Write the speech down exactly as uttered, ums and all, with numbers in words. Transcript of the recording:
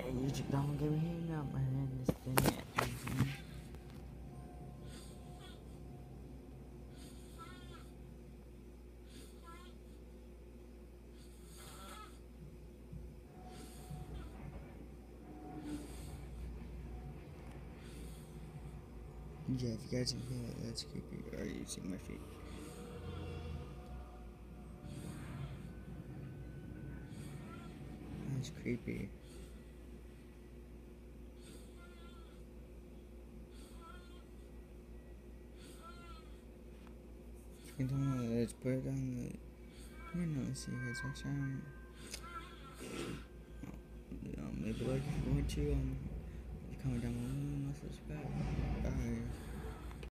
You just don't give me no man. This thing that yeah, if you guys can feel it, that's creepy. Are you seeing my feet? That's creepy. You don't let's put it on the window and see you guys next time. Um, maybe like if you want to, um, comment down below and subscribe. Bye.